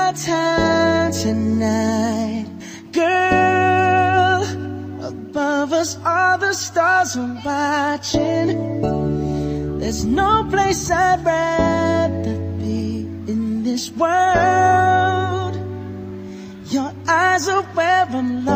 our time tonight, girl. Above us all the stars are watching. There's no place I'd rather be in this world. Your eyes are where I'm